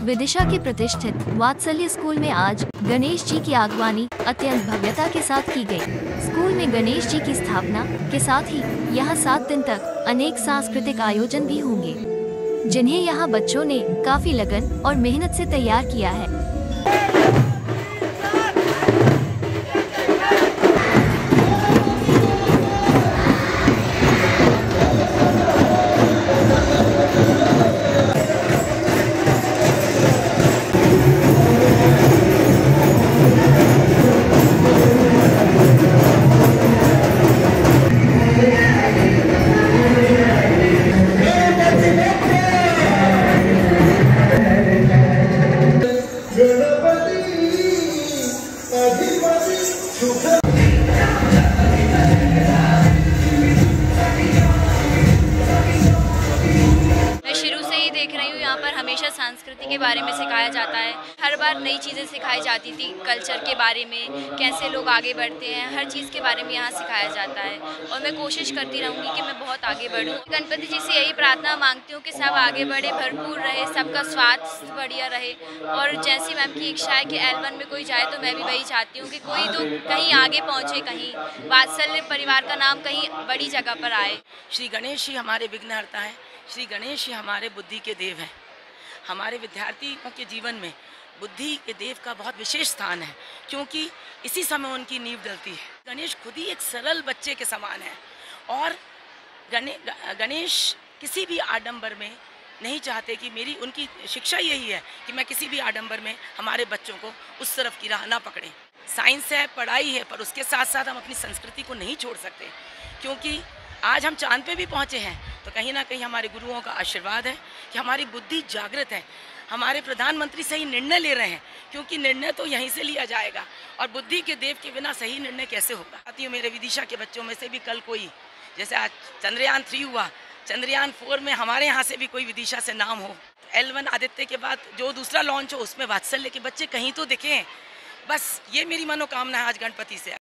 विदिशा के प्रतिष्ठित वात्सल्य स्कूल में आज गणेश जी की आगवानी अत्यंत भव्यता के साथ की गई। स्कूल में गणेश जी की स्थापना के साथ ही यहाँ 7 दिन तक अनेक सांस्कृतिक आयोजन भी होंगे, जिन्हें यहाँ बच्चों ने काफी लगन और मेहनत से तैयार किया है। यहाँ पर हमेशा संस्कृति के बारे में सिखाया जाता है। हर बार नई चीज़ें सिखाई जाती थी, कल्चर के बारे में, कैसे लोग आगे बढ़ते हैं, हर चीज़ के बारे में यहाँ सिखाया जाता है। और मैं कोशिश करती रहूँगी कि मैं बहुत आगे बढ़ूँ। गणपति जी से यही प्रार्थना मांगती हूँ कि सब आगे बढ़े, भरपूर रहे, सबका स्वास्थ्य बढ़िया रहे। और जैसी मैम की इच्छा है कि L1 में कोई जाए, तो मैं भी वही चाहती हूँ कि कोई तो कहीं आगे पहुँचे, कहीं वात्सल्य परिवार का नाम कहीं बड़ी जगह पर आए। श्री गणेश ही हमारे विघ्नहर्ता हैं, श्री गणेश ही हमारे बुद्धि के देव हैं। हमारे विद्यार्थियों के जीवन में बुद्धि के देव का बहुत विशेष स्थान है, क्योंकि इसी समय उनकी नींव डलती है। गणेश खुद ही एक सरल बच्चे के समान है और गणेश किसी भी आडंबर में नहीं चाहते कि मेरी उनकी शिक्षा यही है कि मैं किसी भी आडंबर में हमारे बच्चों को उस तरफ की राह ना पकड़ें। साइंस है, पढ़ाई है, पर उसके साथ साथ हम अपनी संस्कृति को नहीं छोड़ सकते, क्योंकि आज हम चांद पे भी पहुँचे हैं तो कहीं ना कहीं हमारे गुरुओं का आशीर्वाद है कि हमारी बुद्धि जागृत है। हमारे प्रधानमंत्री सही निर्णय ले रहे हैं, क्योंकि निर्णय तो यहीं से लिया जाएगा और बुद्धि के देव के बिना सही निर्णय कैसे होगा। साथियों, मेरे विदिशा के बच्चों में से भी कल कोई, जैसे आज चंद्रयान 3 हुआ, चंद्रयान 4 में हमारे यहाँ से भी कोई विदिशा से नाम हो। L1 आदित्य के बाद जो दूसरा लॉन्च हो उसमें वात्सल्य के बच्चे कहीं तो दिखें। बस ये मेरी मनोकामना है आज गणपति से।